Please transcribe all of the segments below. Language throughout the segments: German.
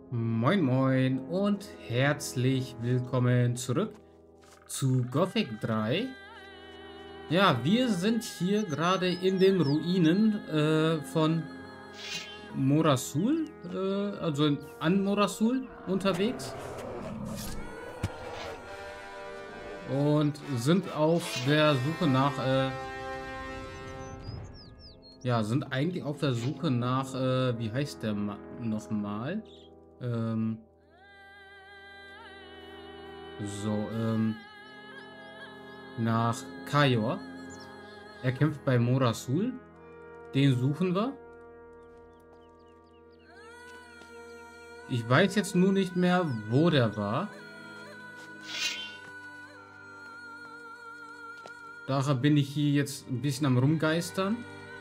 Moin Moin und herzlich willkommen zurück zu Gothic 3. Ja, wir sind hier gerade in den Ruinen von Morasul, also an Morasul unterwegs und sind auf der Suche nach, ja, sind eigentlich auf der Suche nach, wie heißt der nochmal? Ähm, so, nach Kajor. Er kämpft bei Morasul. Den suchen wir. Ich weiß jetzt nur nicht mehr, wo der war. Daher bin ich hier jetzt ein bisschen am Rumgeistern.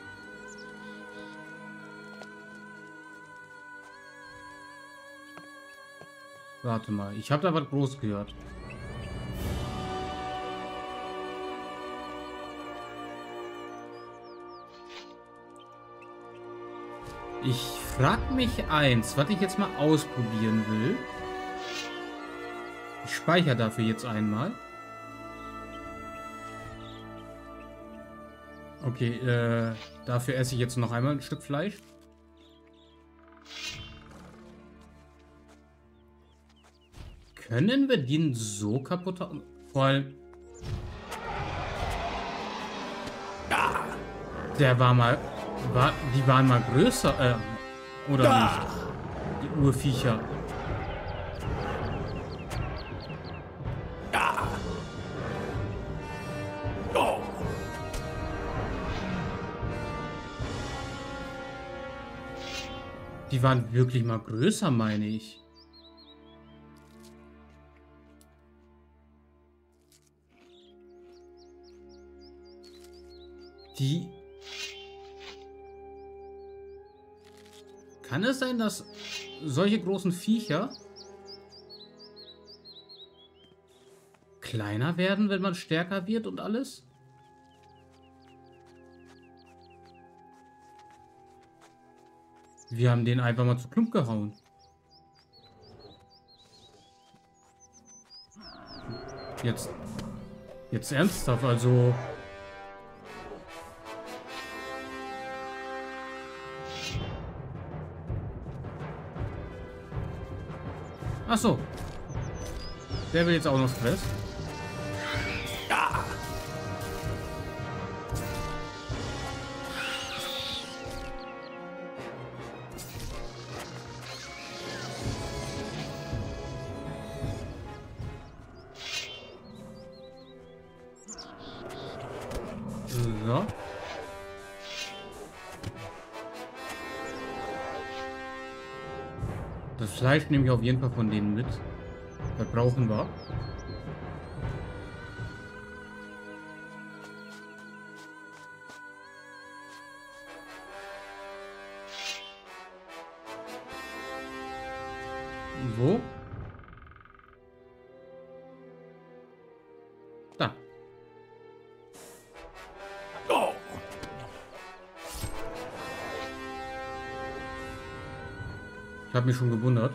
Warte mal, ich habe da was groß gehört. Ich frage mich eins, was ich jetzt mal ausprobieren will. Ich speichere dafür jetzt einmal. Okay, dafür esse ich jetzt noch einmal ein Stück Fleisch. Können wir den so kaputt haben? Vor allem... Der war mal... die waren mal größer, oder nicht? Die Urviecher. Die waren wirklich mal größer, meine ich. Die... Kann es sein, dass solche großen Viecher kleiner werden, wenn man stärker wird und alles? Wir haben den einfach mal zu Klump gehauen. Jetzt ernsthaft, also... Ach so. Der will jetzt auch noch Stress. So. Das Fleisch nehme ich auf jeden Fall von denen mit. Das brauchen wir. Wo? Da. Ich habe mich schon gewundert.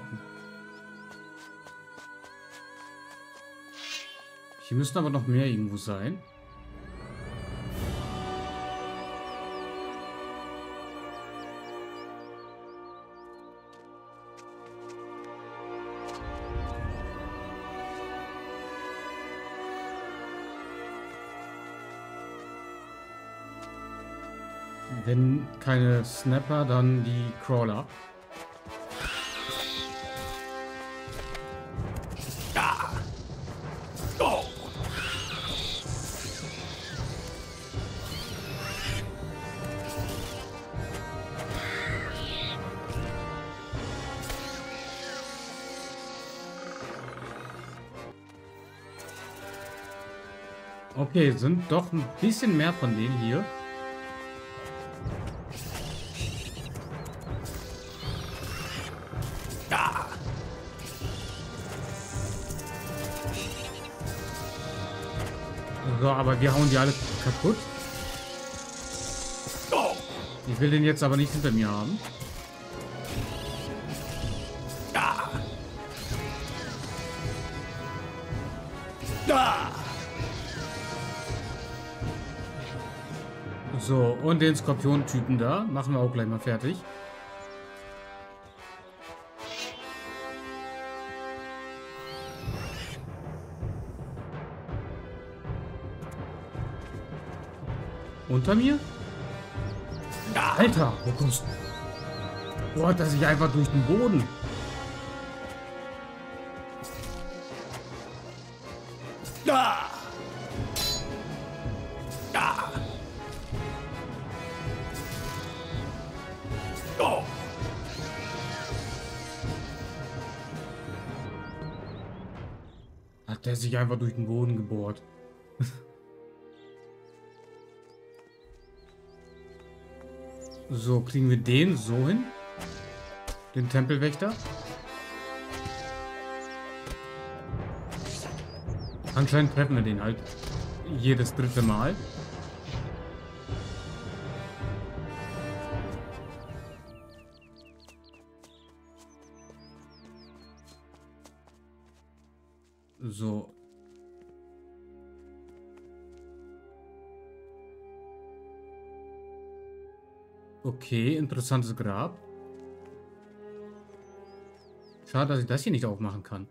Hier müssten aber noch mehr irgendwo sein. Wenn keine Snapper, dann die Crawler. Okay, sind doch ein bisschen mehr von denen hier. So, aber wir hauen die alle kaputt. Ich will den jetzt aber nicht hinter mir haben. Ja. So, und den Skorpion-Typen da machen wir auch gleich mal fertig. Unter mir? Alter, wo kommst du? Boah, das ist einfach durch den Boden. Hat der sich einfach durch den Boden gebohrt. So, kriegen wir den so hin? Den Tempelwächter? Anscheinend treffen wir den halt jedes dritte Mal. So. Okay, interessantes Grab. Schade, dass ich das hier nicht aufmachen kann.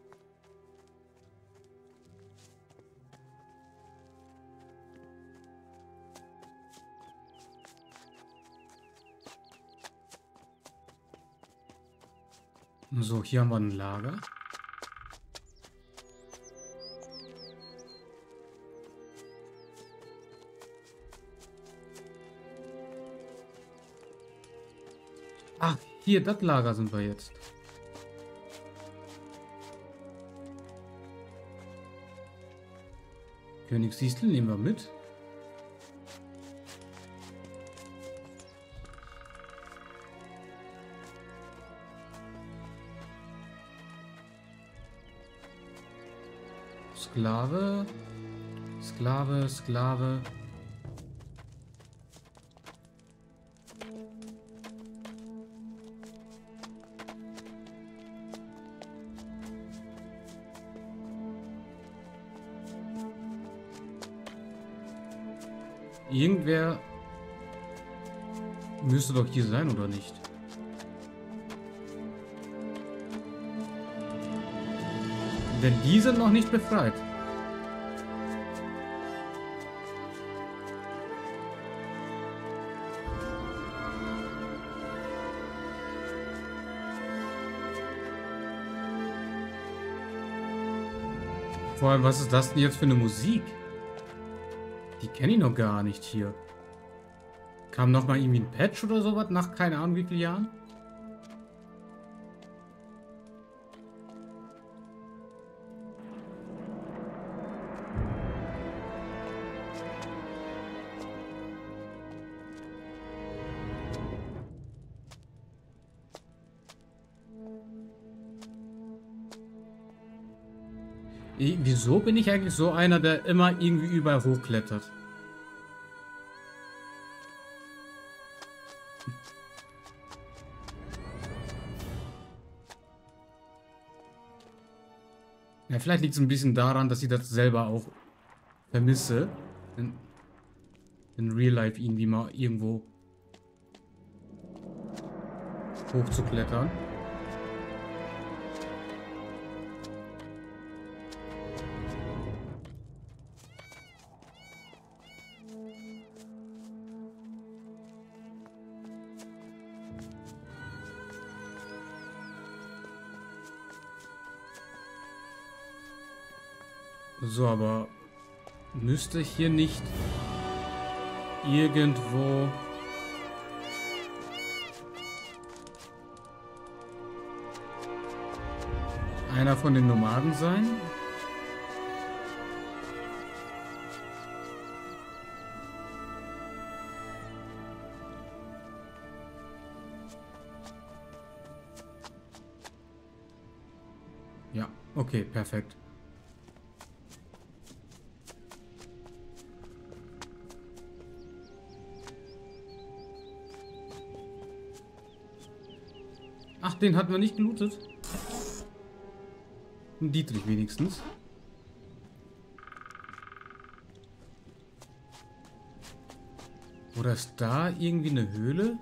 So, hier haben wir ein Lager. Ach, hier, das Lager sind wir jetzt. Königsdistel nehmen wir mit. Sklave. Sklave, Sklave. Irgendwer müsste doch hier sein, oder nicht? Denn die sind noch nicht befreit. Vor allem, was ist das denn jetzt für eine Musik? Die kenne ich noch gar nicht hier. Kam noch mal irgendwie ein Patch oder sowas nach keine Ahnung wie vielen Jahren? Wieso bin ich eigentlich so einer, der immer irgendwie überall hochklettert? Ja, vielleicht liegt es ein bisschen daran, dass ich das selber auch vermisse. In Real Life irgendwie mal irgendwo hochzuklettern. So, aber müsste hier nicht irgendwo einer von den Nomaden sein? Ja, okay, perfekt. Ach, den hatten wir nicht gelootet. Dietrich wenigstens. Oder ist da irgendwie eine Höhle?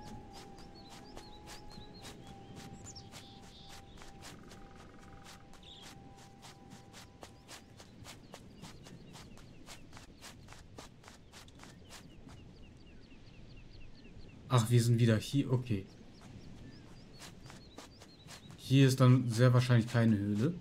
Ach, wir sind wieder hier. Okay. Hier ist dann sehr wahrscheinlich keine Höhle.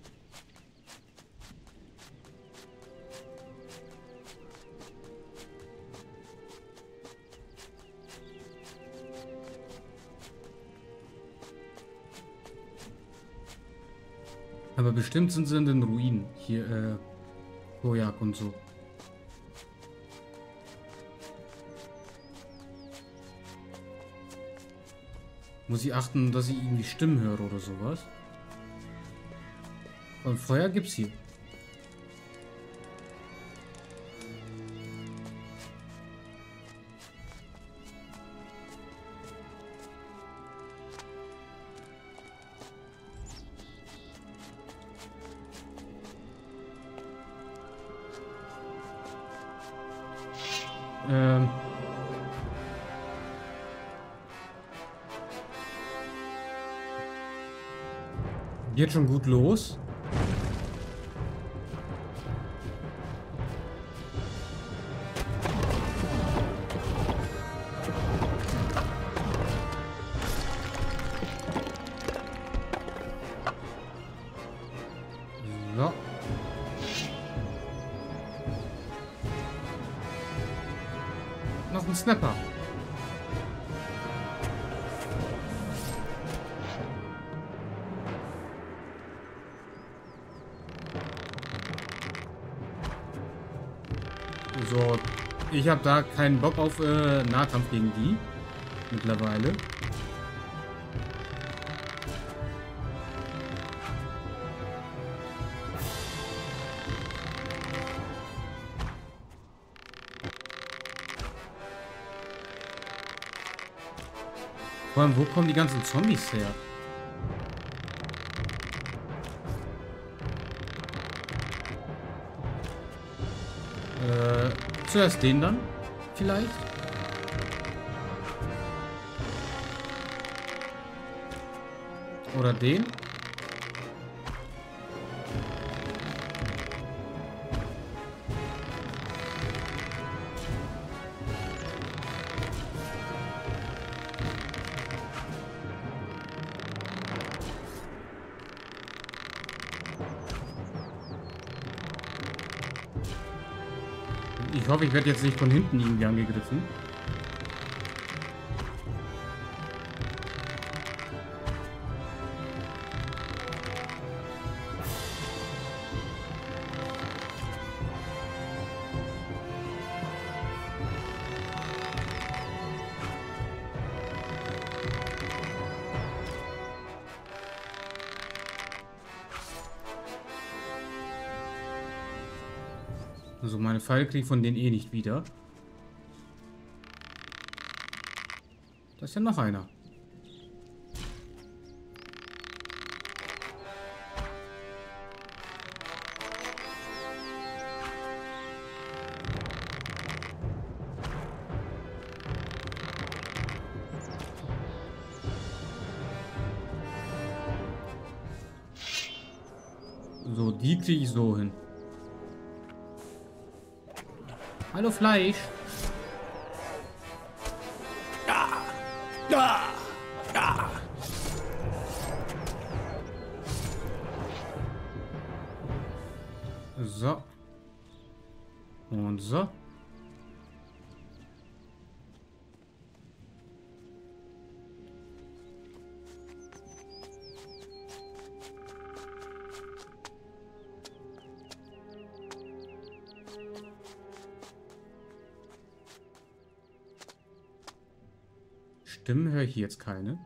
Aber bestimmt sind sie in den Ruinen. Hier, Kojak und so. Muss ich achten, dass ich irgendwie Stimmen höre oder sowas. Und Feuer gibt's hier. Ähm. Geht schon gut los. So. Noch ein Snapper. So, ich habe da keinen Bock auf Nahkampf gegen die mittlerweile. Vor allem, wo kommen die ganzen Zombies her? Zuerst den dann? Vielleicht? Oder den? Ich hoffe, ich werde jetzt nicht von hinten irgendwie angegriffen. Also meine Pfeile kriege ich von denen eh nicht wieder. Da ist ja noch einer. So, die kriege ich so hin. Hallo Fleisch. So. Und so. Stimmen höre ich jetzt keine.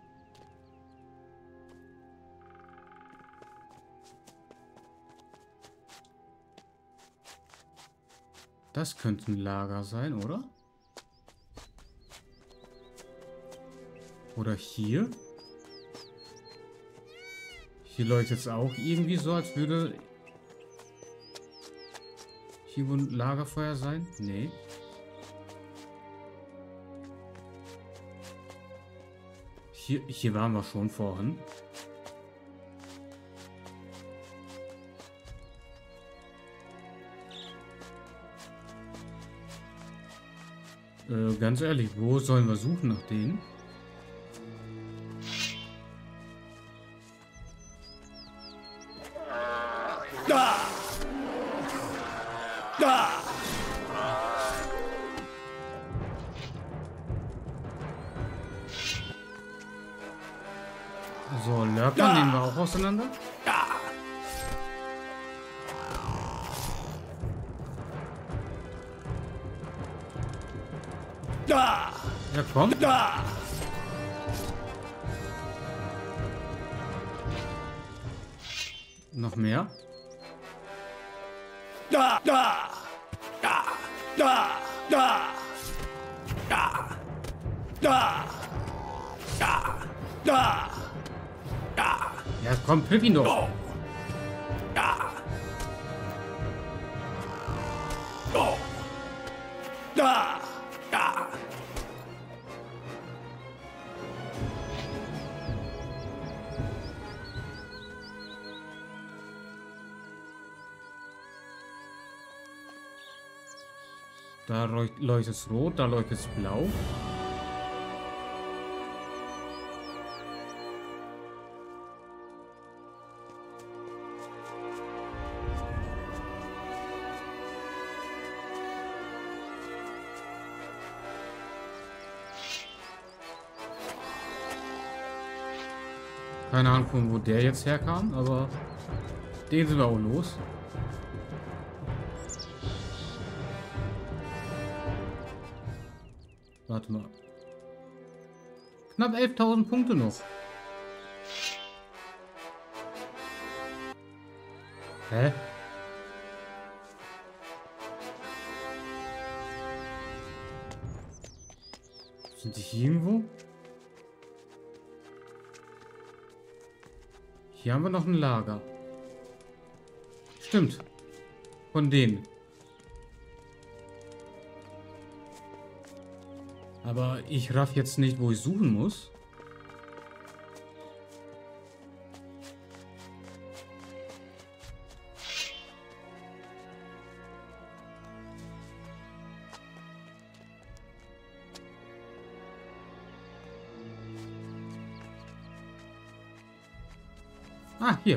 Das könnte ein Lager sein, oder? Oder hier? Hier leuchtet es auch irgendwie so, als würde hier wohl ein Lagerfeuer sein. Nee. Hier waren wir schon vorhin. Ganz ehrlich, wo sollen wir suchen nach denen? So, Lurkern nehmen wir auch auseinander. Ja, komm. Noch mehr. Ja, komm, triff ihn doch. Da leuchtet es rot, da leuchtet es blau. Keine Ahnung, von wo der jetzt herkam, aber den sind wir auch los. Warte mal. Knapp 11.000 Punkte noch. Hä? Sind die hier irgendwo? Hier haben wir noch ein Lager. Stimmt. Von denen. Aber ich raff jetzt nicht, wo ich suchen muss. Ah, hier.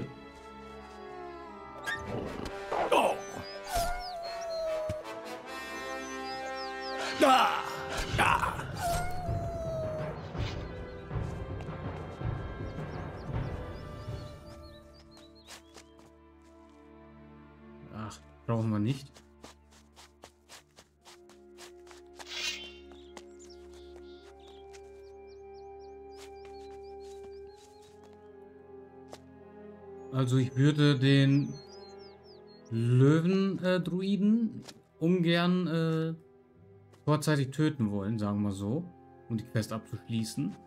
Ach, brauchen wir nicht. Also ich würde den Löwen-Druiden ungern vorzeitig töten wollen, sagen wir so, um die Quest abzuschließen.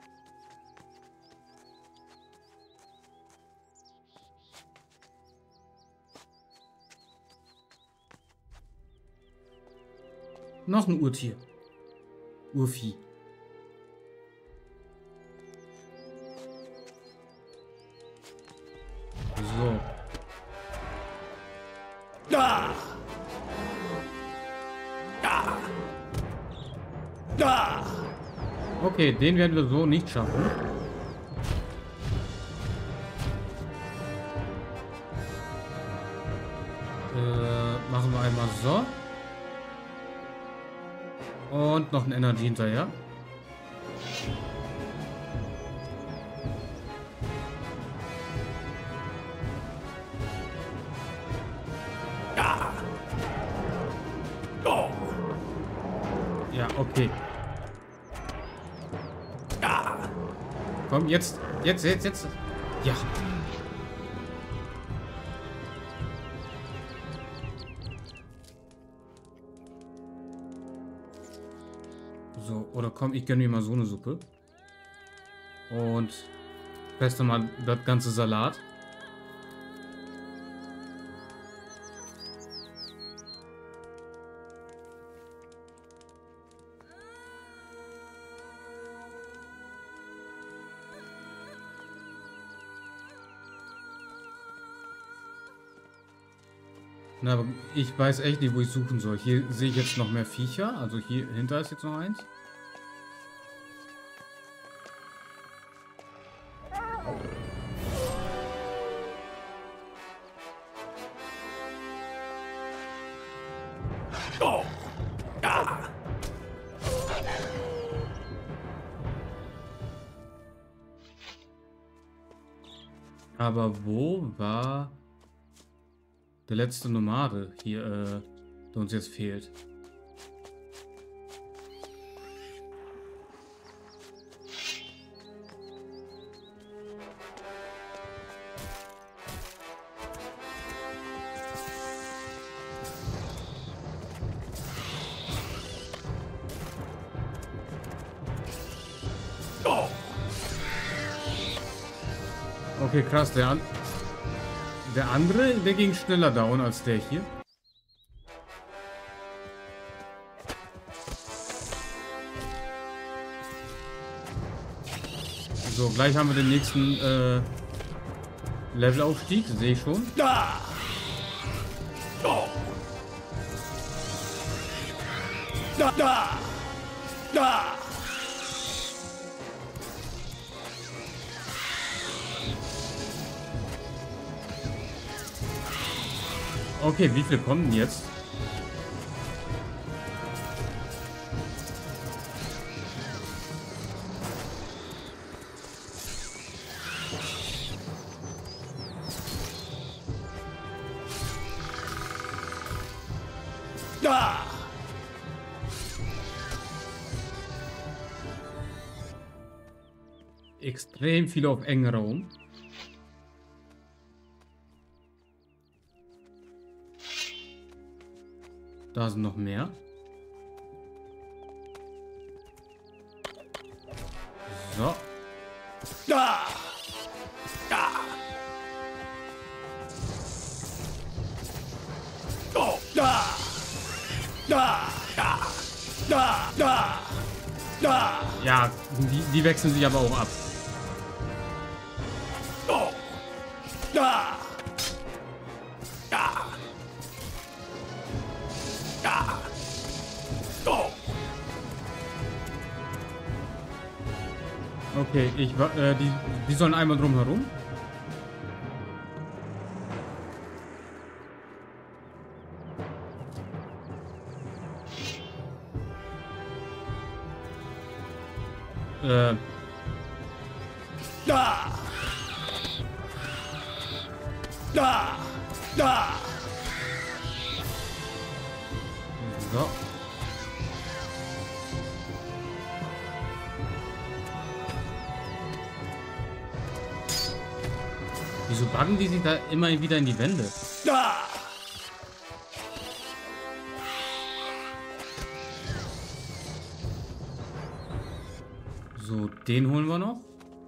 Noch ein Urtier. Urvieh. So. Okay, den werden wir so nicht schaffen. Machen wir einmal so. Und noch ein Energy hinterher. Ja, okay. Komm, jetzt. Ja. So, oder komm, ich gönne mir mal so eine Suppe. Und feste mal das ganze Salat. Na, aber ich weiß echt nicht, wo ich suchen soll. Hier sehe ich jetzt noch mehr Viecher. Also hier hinter ist jetzt noch eins. Aber wo war der letzte Nomade hier, der uns jetzt fehlt? Okay, krass. Der andere, der ging schneller down als der hier. So, gleich haben wir den nächsten Levelaufstieg, sehe ich schon. Okay, wie viele kommen denn jetzt? Extrem viele auf engem Raum. Da sind noch mehr. So. Ja, die wechseln sich aber auch ab. Okay, die sollen einmal drum herum. So. Wieso baggen die sich da immer wieder in die Wände? So, den holen wir noch.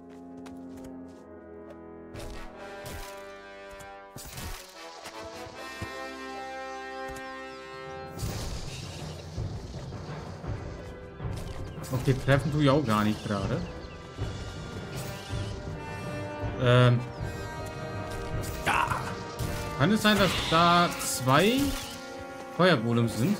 Okay, treffen tue ich auch gar nicht gerade. Kann es sein, dass da 2 Feuergolems sind?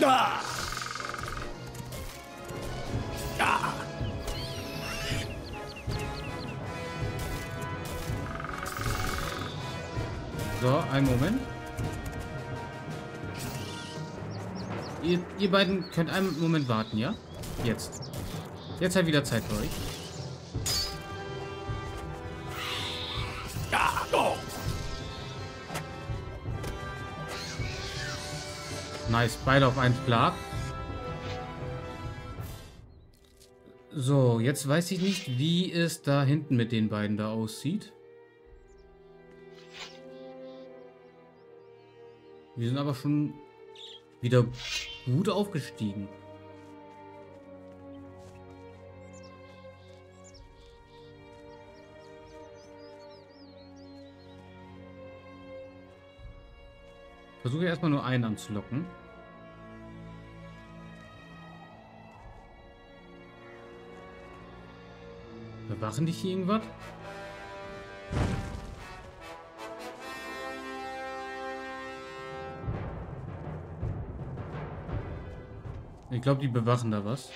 So, einen Moment. Ihr beiden könnt einen Moment warten, ja? Jetzt. Jetzt halt wieder Zeit für euch. Nice, beide auf einen Schlag. So, jetzt weiß ich nicht, wie es da hinten mit den beiden da aussieht. Wir sind aber schon wieder gut aufgestiegen. Versuche erstmal nur einen anzulocken. Bewachen die hier irgendwas? Ich glaube, die bewachen da was.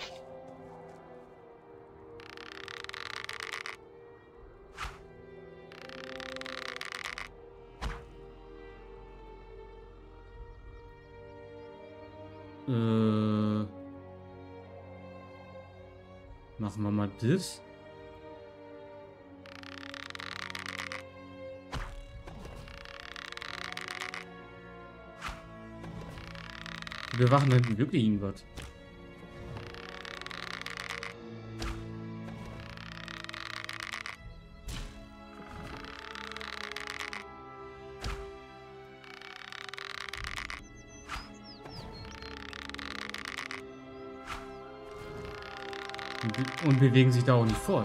Machen wir mal das. Die bewachen hinten wirklich irgendwas. Und bewegen sich da auch nicht fort.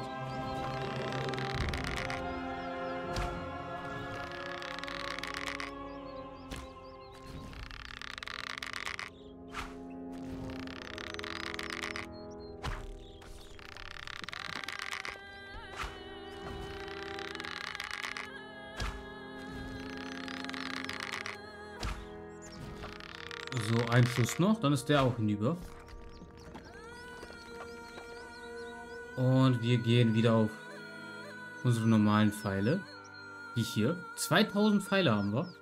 So, ein Schuss noch, dann ist der auch hinüber. Und wir gehen wieder auf unsere normalen Pfeile. Die hier. 2000 Pfeile haben wir.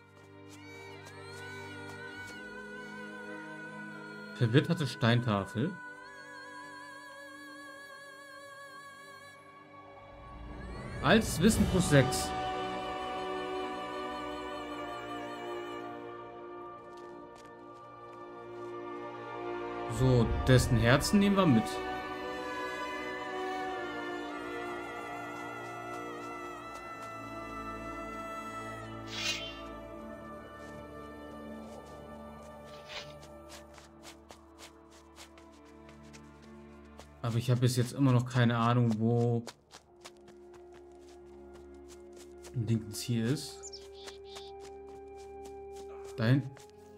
Verwitterte Steintafel. Altes Wissen plus 6. So, dessen Herzen nehmen wir mit. Aber ich habe bis jetzt immer noch keine Ahnung, wo Dingens hier ist. Dahin.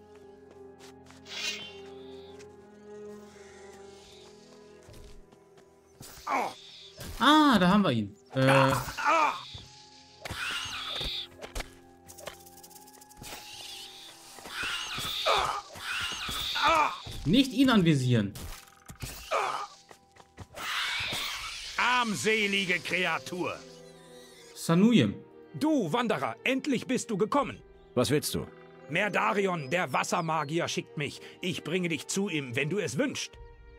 Ah, da haben wir ihn. Nicht ihn anvisieren. Armselige Kreatur. Sanuyem. Du, Wanderer, endlich bist du gekommen. Was willst du? Merdarion, der Wassermagier, schickt mich. Ich bringe dich zu ihm, wenn du es wünschst.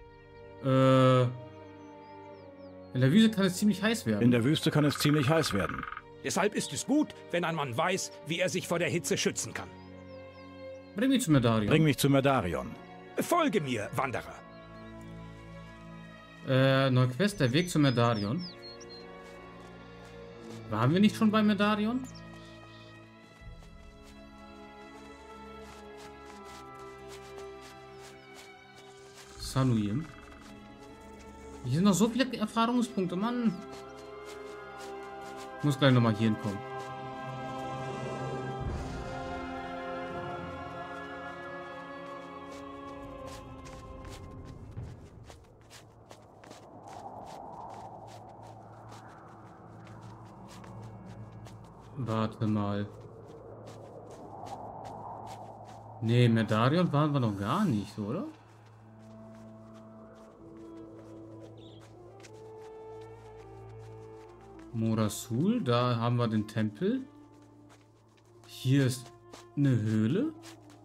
In der Wüste kann es ziemlich heiß werden. In der Wüste kann es ziemlich heiß werden. Deshalb ist es gut, wenn ein Mann weiß, wie er sich vor der Hitze schützen kann. Bring mich zu Merdarion. Bring mich zu Merdarion. Folge mir, Wanderer. Neue Quest, der Weg zu Merdarion. Waren wir nicht schon bei Merdarion? Sanuyem. Hier sind noch so viele Erfahrungspunkte, Mann. Ich muss gleich nochmal hier hinkommen. Warte mal. Nee, Merdarion waren wir noch gar nicht, oder? Morasul, da haben wir den Tempel. Hier ist eine Höhle.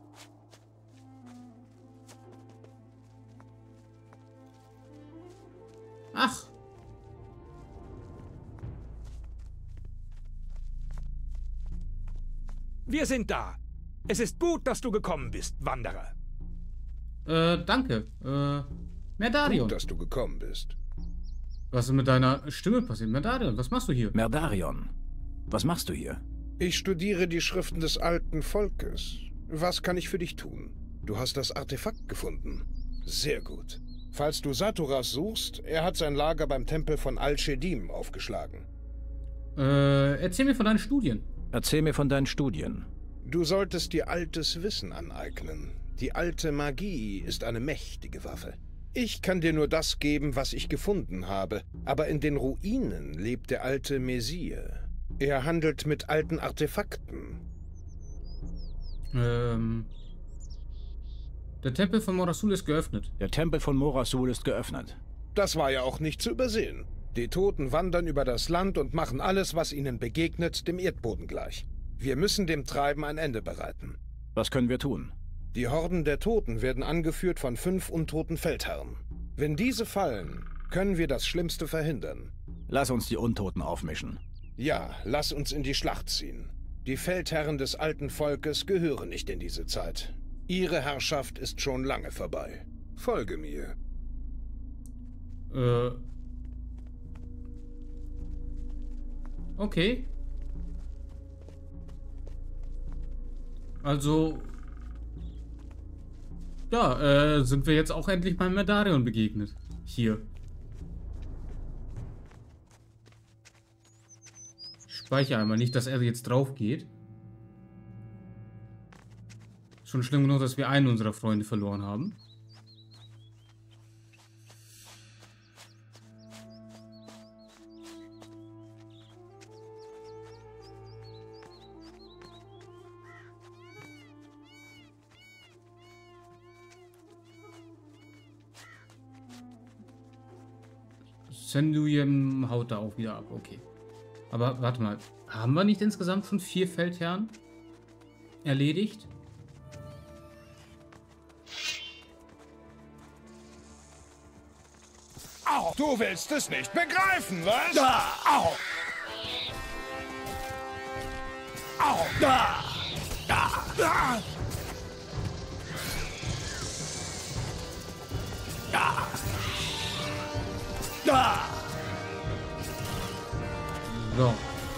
Ach. Wir sind da. Es ist gut, dass du gekommen bist, Wanderer. Danke. Merdarion. Gut, dass du gekommen bist. Was ist mit deiner Stimme passiert? Merdarion, was machst du hier? Merdarion, was machst du hier? Ich studiere die Schriften des alten Volkes. Was kann ich für dich tun? Du hast das Artefakt gefunden. Sehr gut. Falls du Saturas suchst, er hat sein Lager beim Tempel von Al-Shedim aufgeschlagen. Erzähl mir von deinen Studien. Erzähl mir von deinen Studien. Du solltest dir altes Wissen aneignen. Die alte Magie ist eine mächtige Waffe. Ich kann dir nur das geben, was ich gefunden habe. Aber in den Ruinen lebt der alte Mesir. Er handelt mit alten Artefakten. Der Tempel von Morasul ist geöffnet. Der Tempel von Morasul ist geöffnet. Das war ja auch nicht zu übersehen. Die Toten wandern über das Land und machen alles, was ihnen begegnet, dem Erdboden gleich. Wir müssen dem Treiben ein Ende bereiten. Was können wir tun? Die Horden der Toten werden angeführt von 5 untoten Feldherren. Wenn diese fallen, können wir das Schlimmste verhindern. Lass uns die Untoten aufmischen. Ja, lass uns in die Schlacht ziehen. Die Feldherren des alten Volkes gehören nicht in diese Zeit. Ihre Herrschaft ist schon lange vorbei. Folge mir. Okay. Also... Ja, sind wir jetzt auch endlich mal Medarion begegnet. Hier. Ich speichere einmal nicht, dass er jetzt drauf geht. Schon schlimm genug, dass wir einen unserer Freunde verloren haben. Senduyem haut da auch wieder ab, okay. Aber warte mal, haben wir nicht insgesamt schon 4 Feldherren erledigt? Au! Du willst es nicht begreifen, was? Da! Au! Au! Da! Da! Da! Da! Da! So.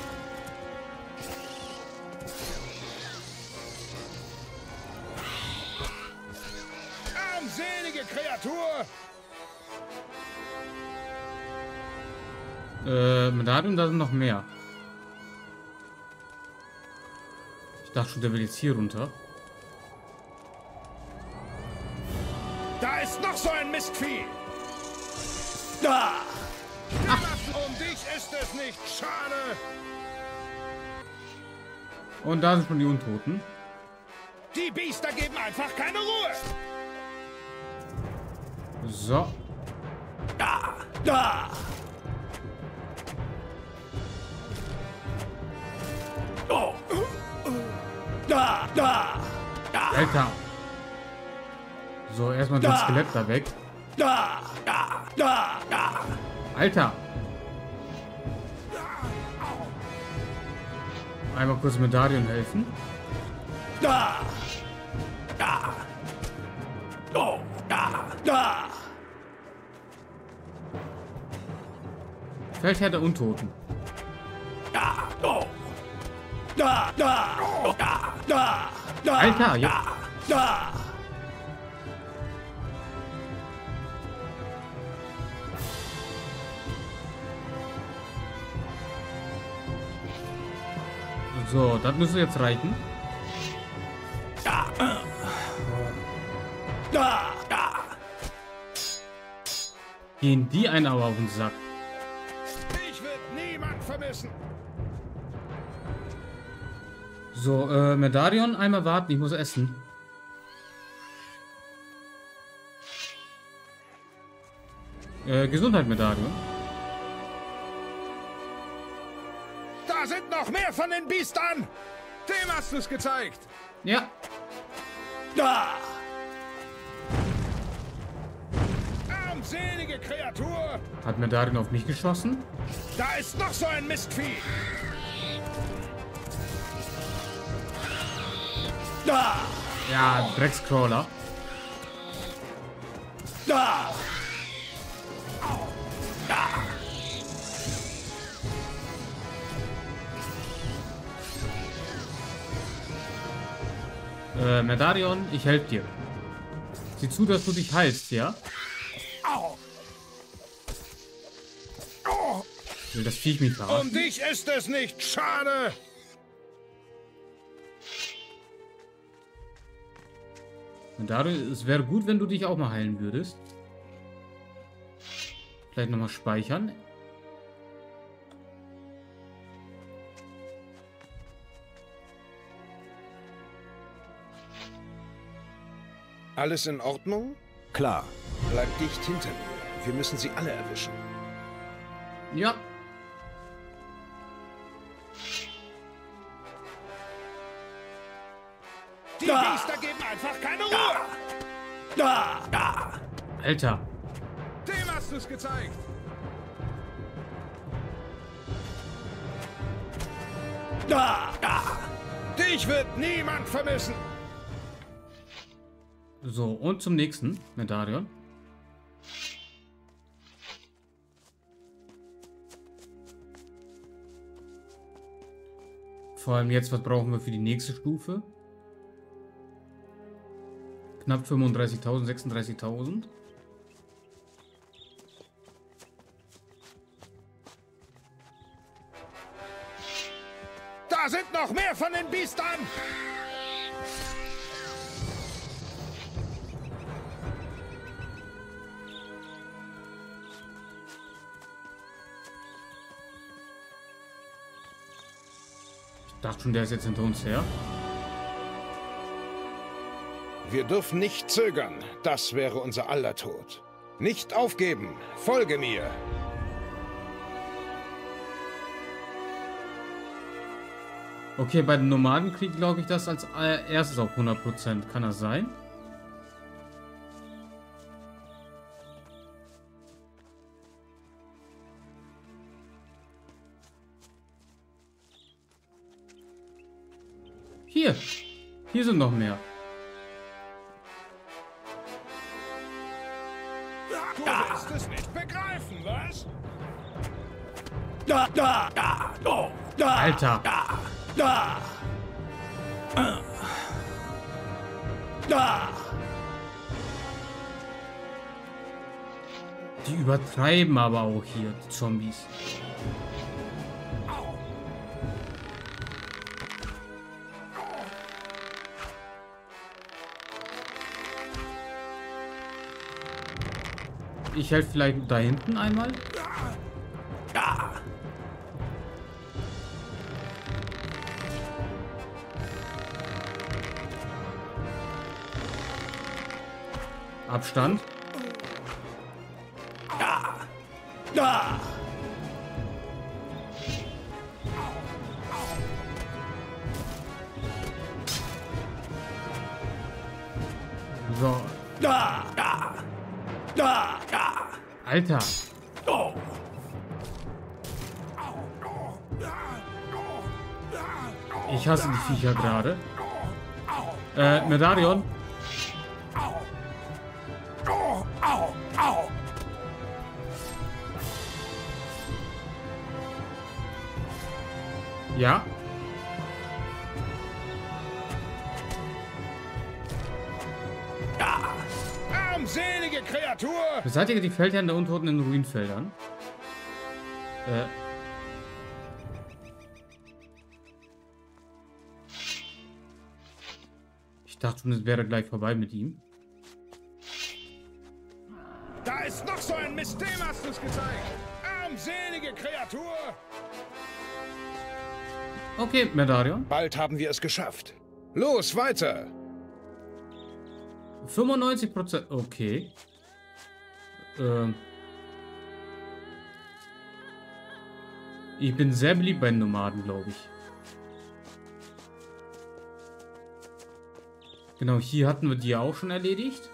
Armselige Kreatur! Medarion, da sind noch mehr. Ich dachte schon, der will jetzt hier runter. Da ist noch so ein Mistvieh! Da! Um dich ist es nicht schade! Und da sind schon die Untoten. Die Biester geben einfach keine Ruhe! So. Da! Da! Oh! Da! Da! Da! Alter. So, erstmal das Skelett da weg. Da! Da! Da! Da! Alter. Einmal kurz Medarion helfen. Da! Da! Oh! Da! Da! Feldherr der Untoten. Da! Oh! Da! Da! Oh! Da! Da! Da! Alter, ja. Da! So, das müsste jetzt reichen. Da! Da! Da! Gehen die einen aber auf den Sack. Ich will niemand vermissen! So, Medarion, einmal warten, ich muss essen. Gesundheit, Medarion. Da sind noch mehr von den Biestern! Dem hast du es gezeigt! Ja. Da! Armselige Kreatur! Hat Medarion auf mich geschossen? Da ist noch so ein Mistvieh! Da! Ja, Dreckscrawler. Da! Da! Medarion, ich helfe dir. Sieh zu, dass du dich heilst, ja? Au! Oh! Will das Viech mich verarschen? Um dich ist es nicht schade! Medarion, es wäre gut, wenn du dich auch mal heilen würdest. Vielleicht nochmal speichern. Alles in Ordnung? Klar. Bleib dicht hinter mir. Wir müssen sie alle erwischen. Ja. Die Biester geben einfach keine Ruhe! Alter. Dem hast du es gezeigt! Dich wird niemand vermissen! So, und zum nächsten. Medarion. Vor allem jetzt, was brauchen wir für die nächste Stufe? Knapp 35.000, 36.000. Da sind noch mehr von den Biestern! Ich dachte schon, der ist jetzt hinter uns her. Wir dürfen nicht zögern. Das wäre unser aller Tod. Nicht aufgeben. Folge mir. Okay, bei den Nomadenkrieg glaube ich das als erstes auf 100%. Kann das sein? Hier. Hier sind noch mehr. Du wirst es nicht begreifen, was? Alter. Die übertreiben aber auch hier, die Zombies. Ich helfe vielleicht da hinten einmal. Abstand. So. Alter. Ich hasse die Viecher gerade. Medarion. Ja. Armselige Kreatur! Beseitige die Feldherren der Untoten in Ruinfeldern. Ich dachte schon, es wäre gleich vorbei mit ihm. Da ist noch so ein Mist, dem hast du es gezeigt! Armselige Kreatur! Okay, Medarion. Bald haben wir es geschafft. Los, weiter! 95%. Okay. Ich bin sehr beliebt bei den Nomaden, glaube ich. Genau, hier hatten wir die auch schon erledigt.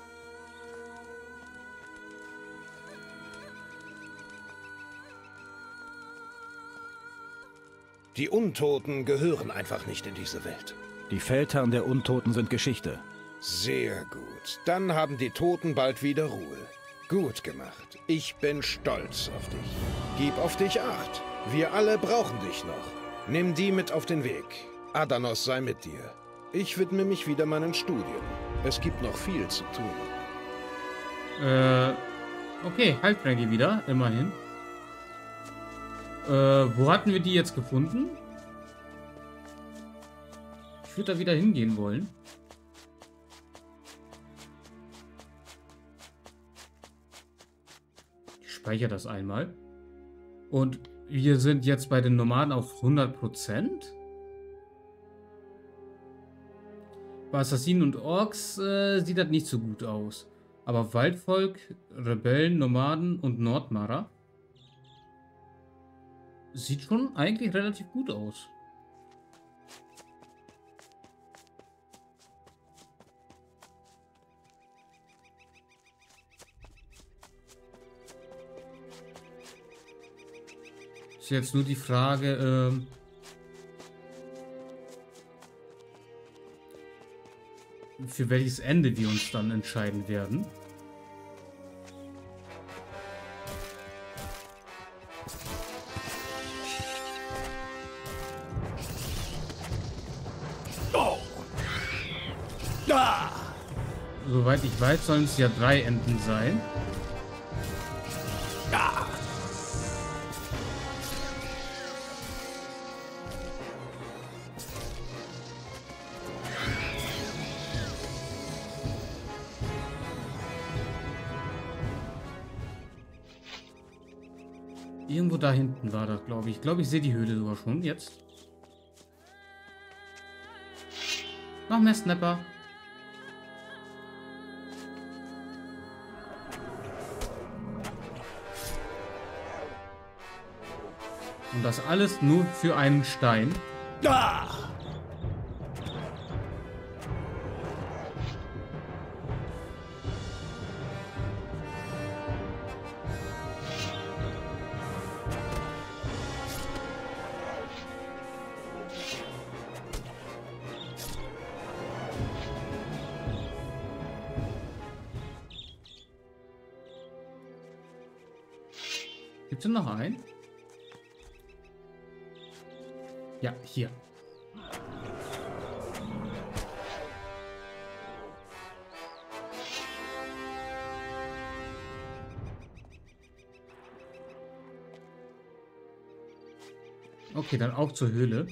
Die Untoten gehören einfach nicht in diese Welt. Die Feldherren der Untoten sind Geschichte. Sehr gut. Dann haben die Toten bald wieder Ruhe. Gut gemacht. Ich bin stolz auf dich. Gib auf dich Acht. Wir alle brauchen dich noch. Nimm die mit auf den Weg. Adanos sei mit dir. Ich widme mich wieder meinen Studien. Es gibt noch viel zu tun. Okay, Heiltränke wieder, immerhin. Wo hatten wir die jetzt gefunden? Ich würde da wieder hingehen wollen. Ich speichere das einmal. Und wir sind jetzt bei den Nomaden auf 100%. Bei Assassinen und Orks sieht das nicht so gut aus. Aber Waldvolk, Rebellen, Nomaden und Nordmarer sieht schon eigentlich relativ gut aus. Ist jetzt nur die Frage, für welches Ende wir uns dann entscheiden werden. Oh. Ah. Soweit ich weiß, sollen es ja 3 Enden sein. Ah. Irgendwo da hinten war das, glaube ich. Ich glaube, ich sehe die Höhle sogar schon jetzt. Noch mehr Snapper. Und das alles nur für einen Stein. Ah. Gibt es noch einen? Ja, hier. Okay, dann auch zur Höhle.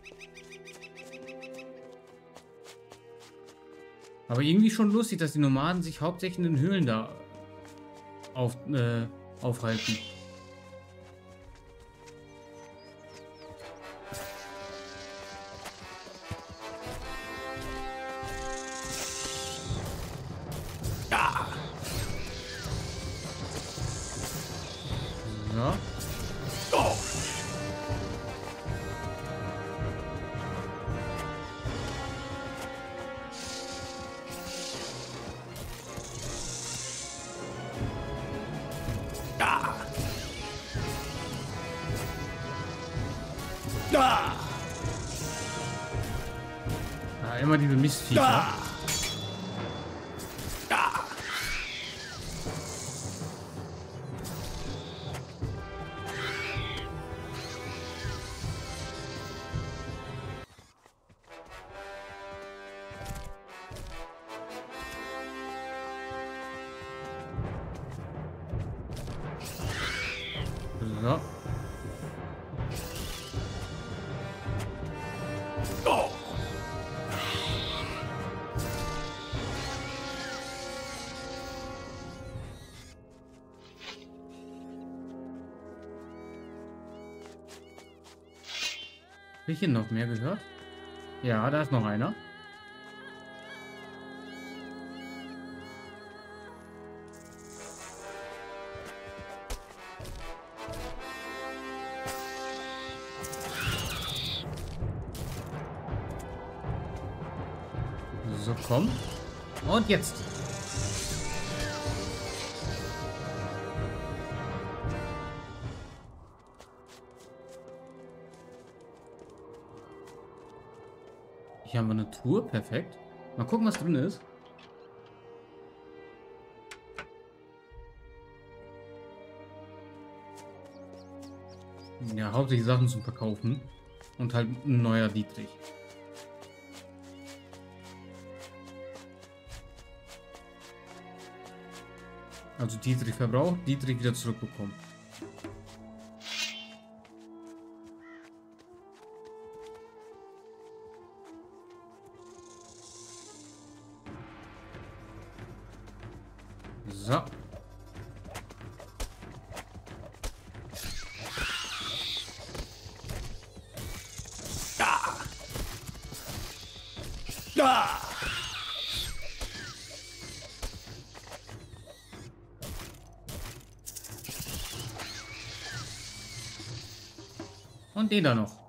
Aber irgendwie schon lustig, dass die Nomaden sich hauptsächlich in den Höhlen da aufhalten. Ja. Oh. Ah. Ah. Ja, immer diese Mistviecher. Ah. Ah. So. Oh. Habe ich hier noch mehr gehört? Ja, da ist noch einer. So, komm. Und jetzt. Hier haben wir eine Truhe. Perfekt. Mal gucken, was drin ist. Ja, hauptsächlich Sachen zum Verkaufen. Und halt ein neuer Dietrich. Also Dietrich verbraucht, Dietrich wieder zurückbekommen. So. Ah. Ah. Und den da noch.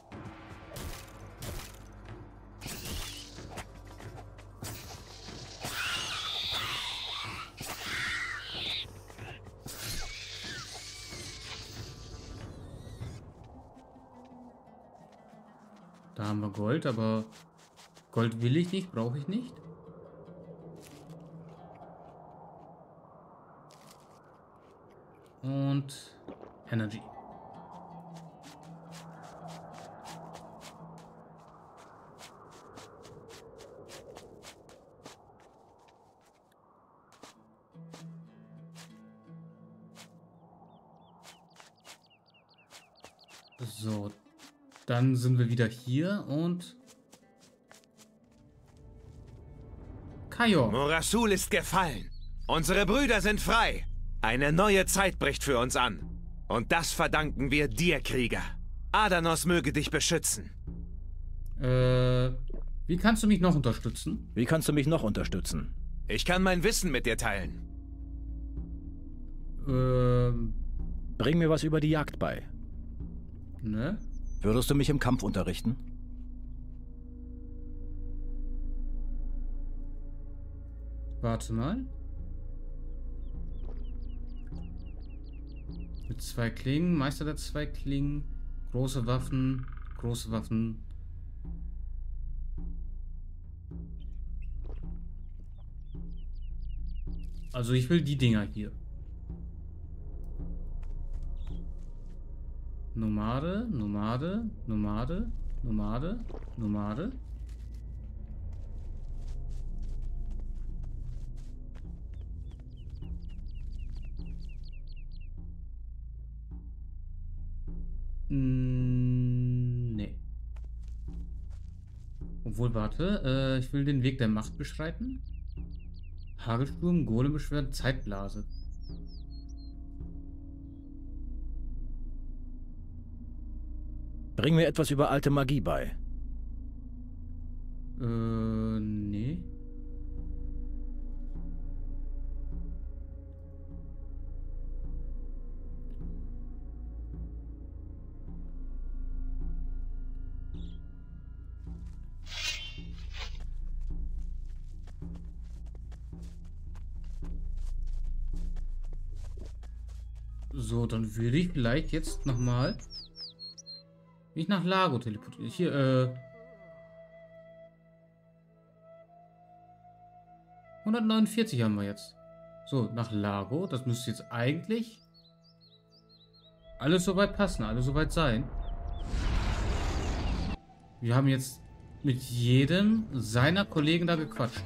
Da haben wir Gold, aber Gold will ich nicht, brauche ich nicht. Und Energy. So, dann sind wir wieder hier und Kajo. Morasul ist gefallen. Unsere Brüder sind frei. Eine neue Zeit bricht für uns an. Und das verdanken wir dir, Krieger. Adanos möge dich beschützen. Wie kannst du mich noch unterstützen? Wie kannst du mich noch unterstützen? Ich kann mein Wissen mit dir teilen. Bring mir was über die Jagd bei. Ne? Würdest du mich im Kampf unterrichten? Warte mal. Mit 2 Klingen, Meister der 2 Klingen, große Waffen, große Waffen. Also ich will die Dinger hier. Nomade, Nomade, Nomade, Nomade, Nomade. Nee. Obwohl, warte. Ich will den Weg der Macht beschreiten. Hagelsturm, Golembeschwerde, Zeitblase. Bring mir etwas über alte Magie bei. Nee. So, dann würde ich vielleicht jetzt nochmal mich nach Lago teleportieren. Hier, 149 haben wir jetzt. So, nach Lago. Das müsste jetzt eigentlich alles soweit passen, alles soweit sein. Wir haben jetzt mit jedem seiner Kollegen da gequatscht.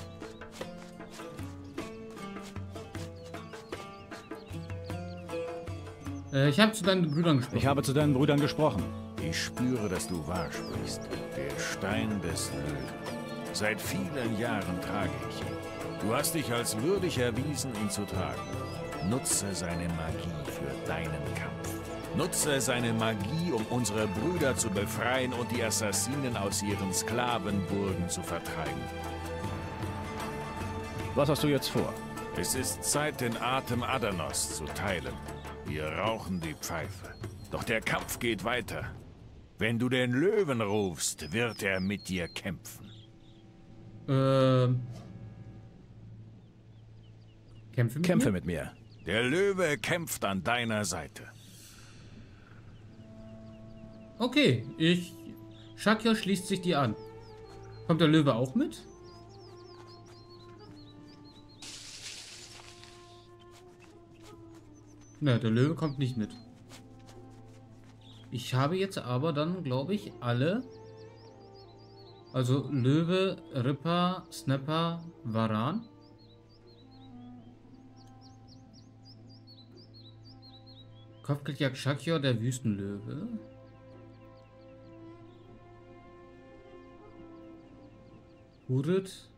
Ich habe zu deinen Brüdern gesprochen. Ich habe zu deinen Brüdern gesprochen. Ich spüre, dass du wahr sprichst. Der Stein des Löwen. Seit vielen Jahren trage ich ihn. Du hast dich als würdig erwiesen, ihn zu tragen. Nutze seine Magie für deinen Kampf. Nutze seine Magie, um unsere Brüder zu befreien und die Assassinen aus ihren Sklavenburgen zu vertreiben. Was hast du jetzt vor? Es ist Zeit, den Atem Adanos zu teilen. Wir rauchen die Pfeife. Doch der Kampf geht weiter. Wenn du den Löwen rufst, wird er mit dir kämpfen. Kämpfe mit mir. Der Löwe kämpft an deiner Seite. Okay, Shakya schließt sich die an. Kommt der Löwe auch mit? Ne, der Löwe kommt nicht mit. Ich habe jetzt aber dann, glaube ich, alle. Also Löwe, Ripper, Snapper, Varan. Kopfgeldjagd Shakya, der Wüstenlöwe. Hurit.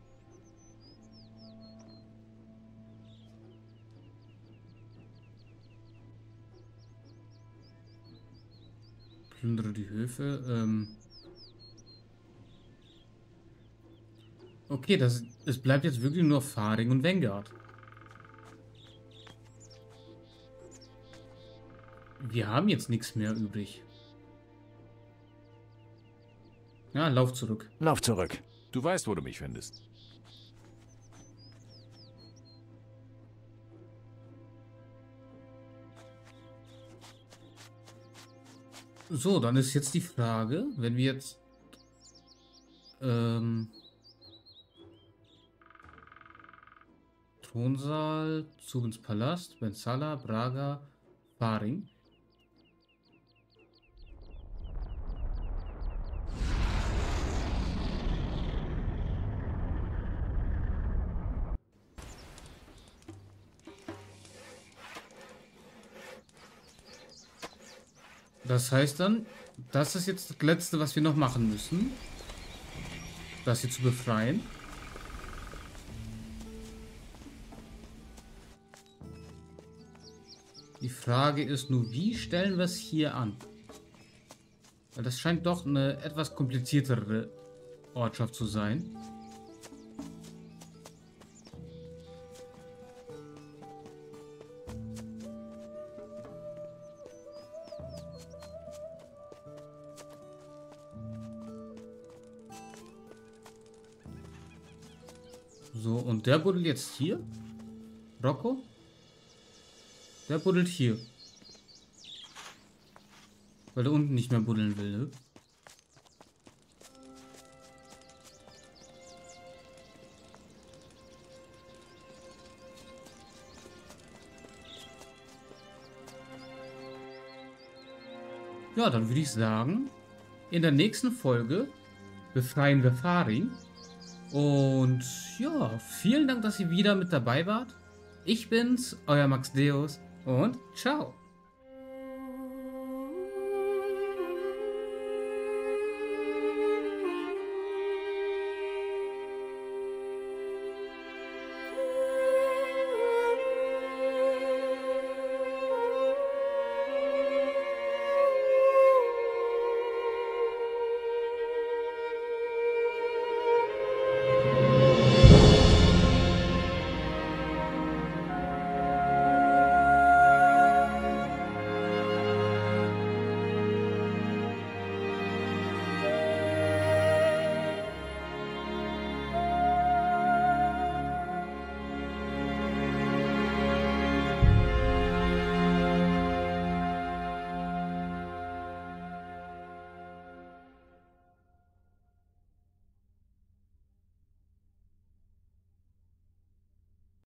Plündere die Höfe. Okay, es bleibt jetzt wirklich nur Faring und Vanguard. Wir haben jetzt nichts mehr übrig. Ja, lauf zurück. Lauf zurück. Du weißt, wo du mich findest. So, dann ist jetzt die Frage, wenn wir jetzt Thronsaal, Zug ins Palast, Bensala, Braga, Faring. Das heißt dann, das ist jetzt das Letzte, was wir noch machen müssen. Das hier zu befreien. Die Frage ist nur, wie stellen wir es hier an? Weil das scheint doch eine etwas kompliziertere Ortschaft zu sein. So, und der buddelt jetzt hier? Rocco? Der buddelt hier. Weil der unten nicht mehr buddeln will, ne? Ja, dann würde ich sagen, in der nächsten Folge befreien wir Faring. Und ja, vielen Dank, dass ihr wieder mit dabei wart. Ich bin's, euer Max Deus und ciao.